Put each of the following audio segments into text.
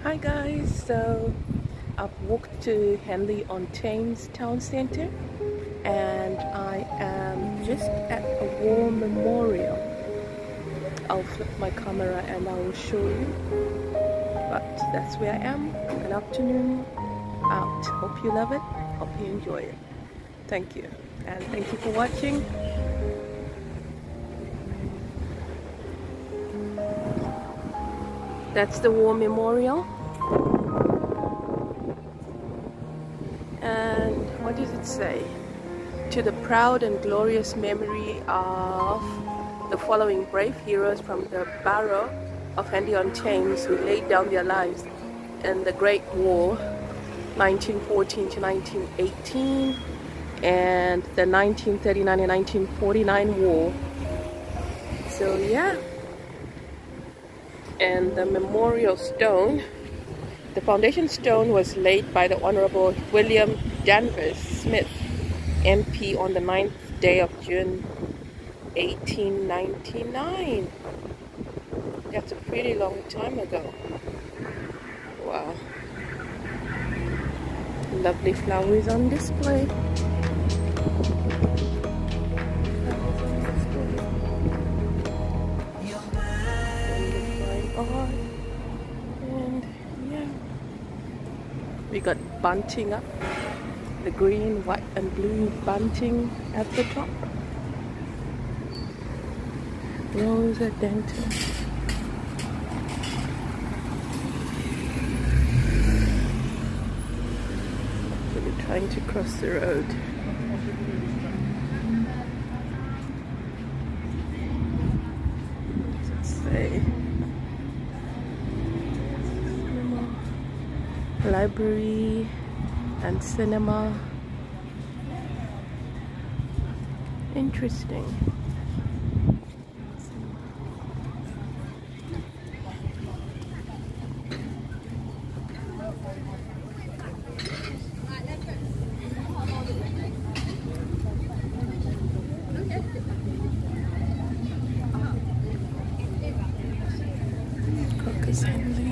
Hi guys, so I've walked to Henley-on-Thames town centre and I am just at a war memorial. I'll flip my camera and I will show you, but that's where I am. Good afternoon out. Hope you love it, hope you enjoy it. Thank you, and thank you for watching. That's the war memorial. And what does it say? To the proud and glorious memory of the following brave heroes from the borough of Henley-on-Thames who laid down their lives in the Great War, 1914 to 1918, and the 1939 and 1949 war. So yeah. And the memorial stone, the foundation stone was laid by the Honorable William Danvers Smith, MP, on the 9th day of June 1899. That's a pretty long time ago. Wow. Lovely flowers on display. And yeah, we got bunting up, the green, white and blue bunting at the top. Rhododendron. So we're trying to cross the road. What does it say? Library and cinema. Interesting. Crocus Henley.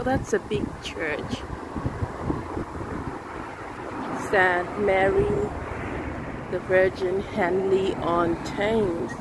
that's a big church. St. Mary the Virgin Henley-on-Thames.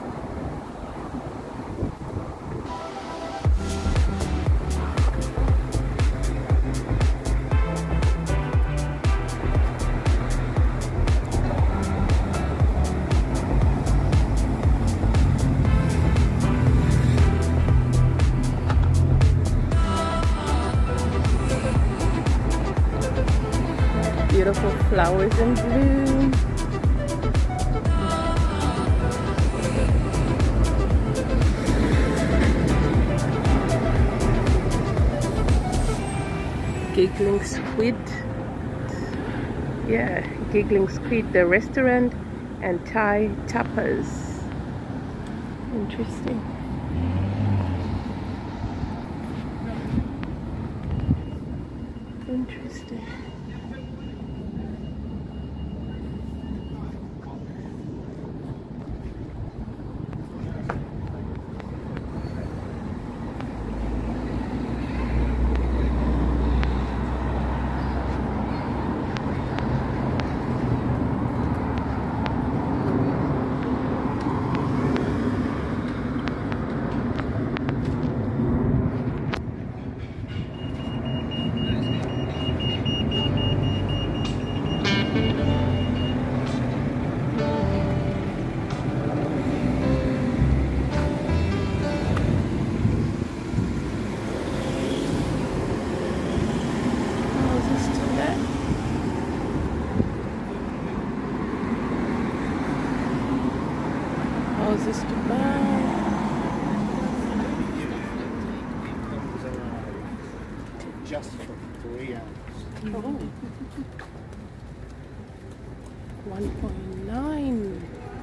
Beautiful flowers in bloom. Giggling Squid. Yeah, Giggling Squid, the restaurant, and Thai tapas. Interesting. Interesting. Houses to buy. Just for 3 hours. Oh. 1.9.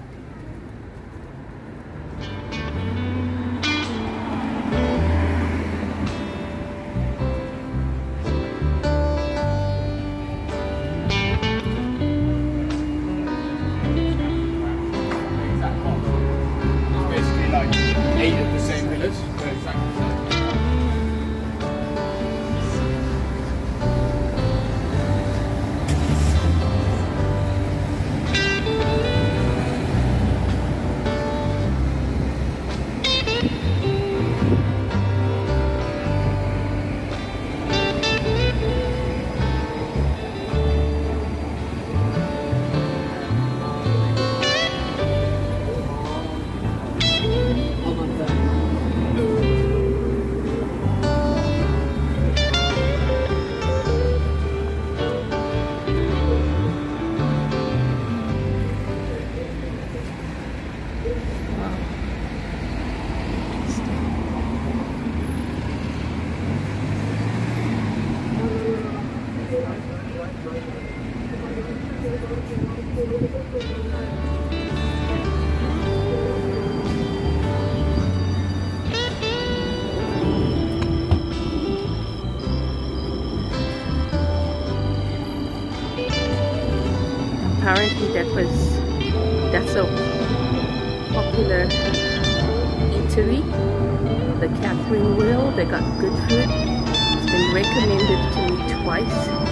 Apparently that's a popular eatery, the Catherine Wheel. They got good food. It's been recommended to me twice.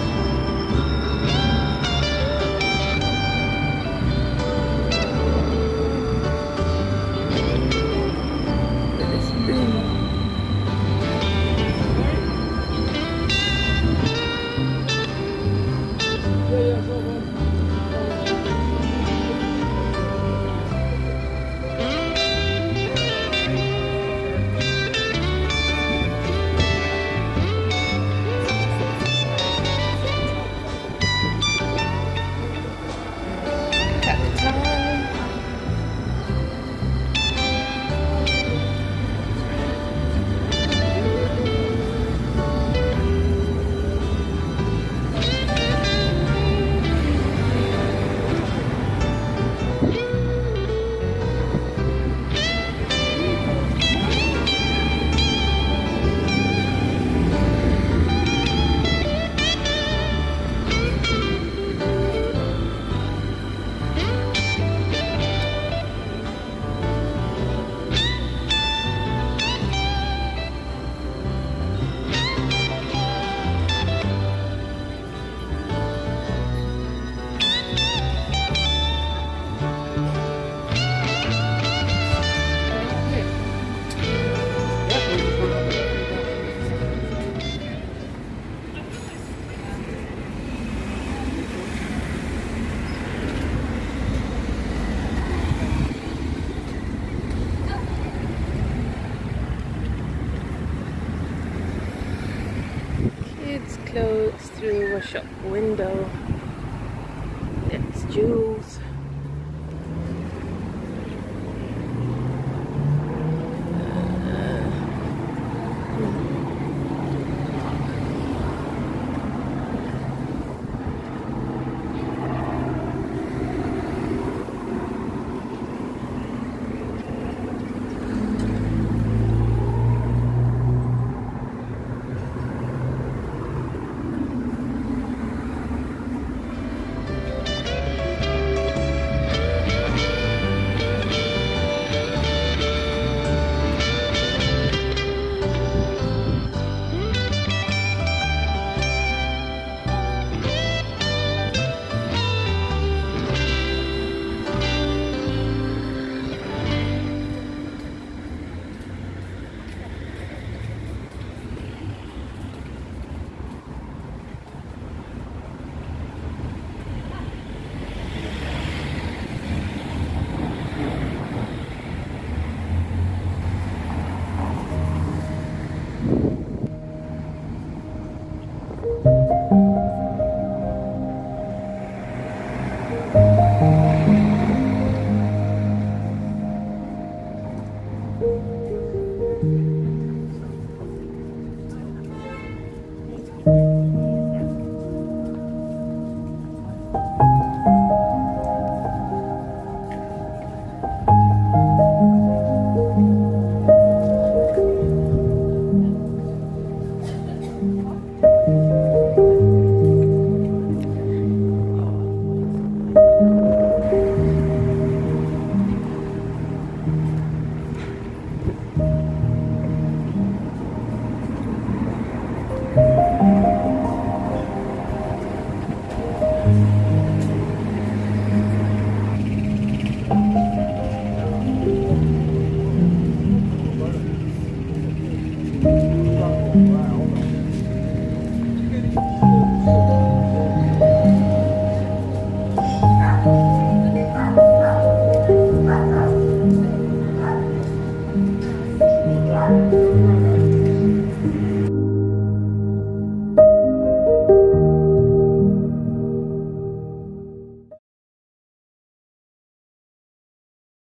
window. It's Jules.